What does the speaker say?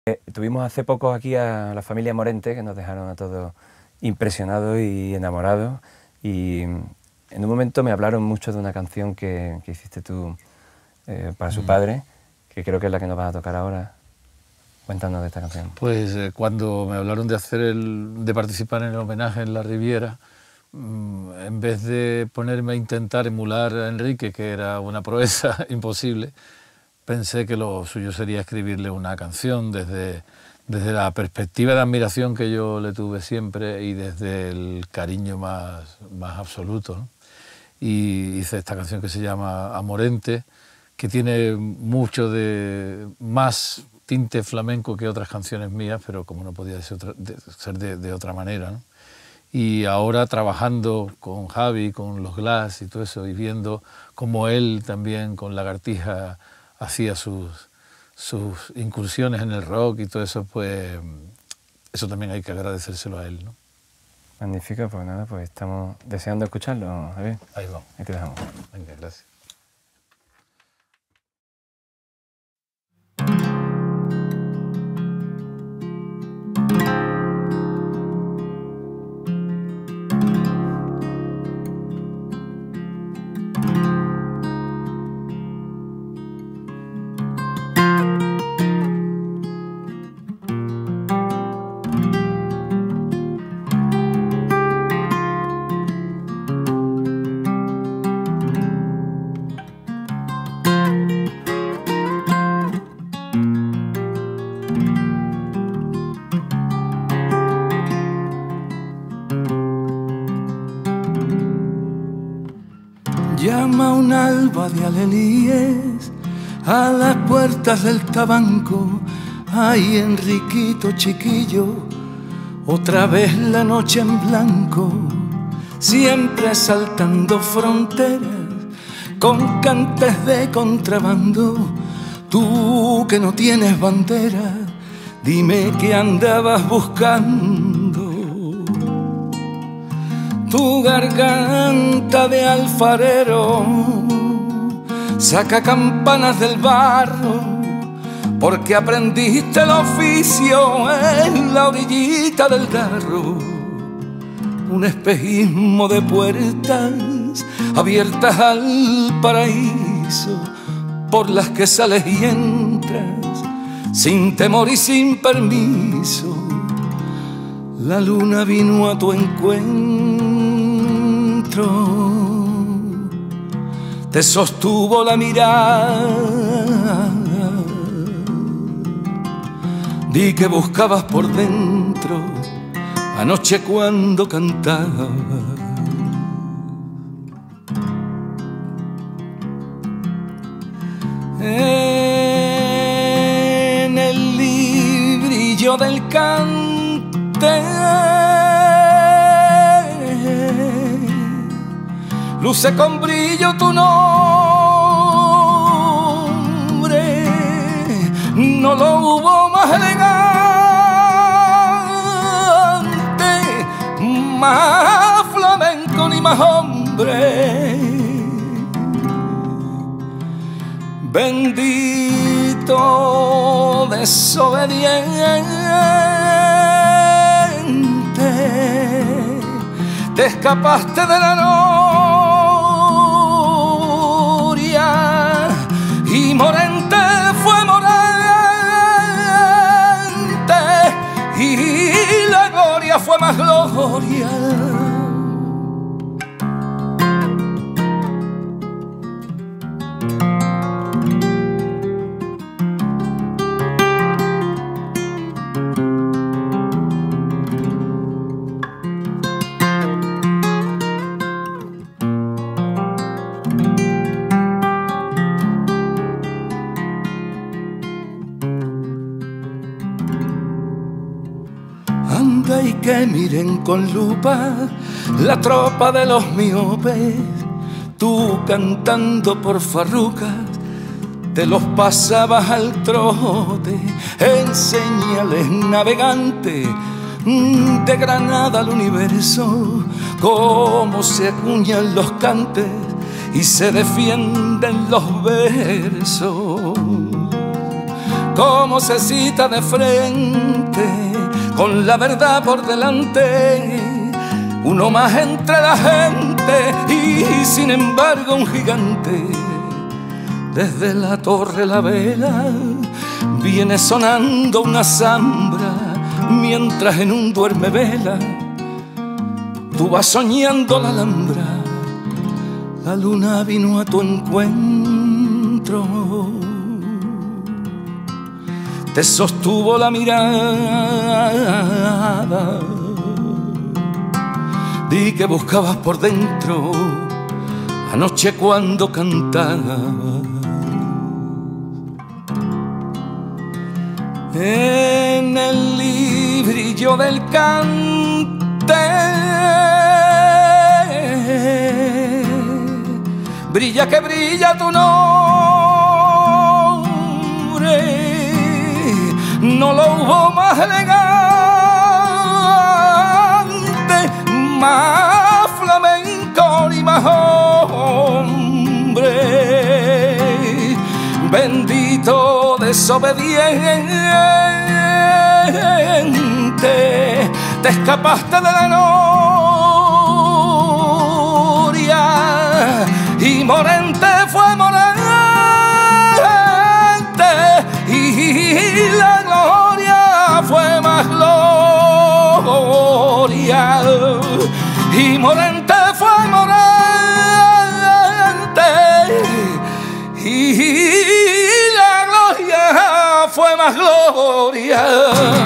Tuvimos hace poco aquí a la familia Morente, que nos dejaron a todos impresionados y enamorados, y en un momento me hablaron mucho de una canción que hiciste tú para su padre, que creo que es la que nos vas a tocar ahora. Cuéntanos de esta canción. Pues cuando me hablaron de participar en el homenaje en la Riviera, en vez de ponerme a intentar emular a Enrique, que era una proeza imposible, pensé que lo suyo sería escribirle una canción desde la perspectiva de admiración que yo le tuve siempre y desde el cariño más absoluto, ¿no? Y hice esta canción que se llama Amorente, que tiene mucho de más tinte flamenco que otras canciones mías, pero como no podía ser de otra manera, ¿no? Y ahora trabajando con Javi, con los Glass y todo eso, y viendo cómo él también con Lagartija hacía sus incursiones en el rock y todo eso, pues eso también hay que agradecérselo a él, ¿no? Magnífico, pues nada, pues estamos deseando escucharlo, Javier. Ahí vamos. Ahí te dejamos. Venga, gracias. Llama un alba de alelíes a las puertas del tabanco. Ay, Enriquito chiquillo, otra vez la noche en blanco, siempre saltando fronteras con cantes de contrabando. Tú que no tienes bandera, dime qué andabas buscando. Tu garganta de alfarero saca campanas del barro, porque aprendiste el oficio en la orillita del Darro. Un espejismo de puertas abiertas al paraíso, por las que sales y entras sin temor y sin permiso. La luna vino a tu encuentro, te sostuvo la mirada. Di que buscabas por dentro anoche cuando cantaba. En el librillo del cante luce con brillo tu nombre, no lo hubo más elegante, más flamenco ni más hombre. Bendito desobediente, te escapaste de la noria y Morente fue Morente y la gloria fue más gloria. Anda y que miren con lupa la tropa de los miopes, tú cantando por farrucas te los pasabas al trote en señales navegantes de Granada al universo, cómo se acuñan los cantes y se defienden los versos. cómo se cita de frente, con la verdad por delante, uno más entre la gente y sin embargo un gigante. Desde la torre la vela viene sonando una zambra, mientras en un duerme vela tú vas soñando la Alhambra. La luna vino a tu encuentro, te sostuvo la mirada, di que buscabas por dentro anoche cuando cantaba. En el librillo del cante brilla que brilla tu nombre, no lo hubo más elegante, más flamenco ni más hombre. Bendito desobediente, te escapaste de la noria y Morente fue Morente y la gloria fue más gloria y Morente fue Morente y la gloria fue más gloria.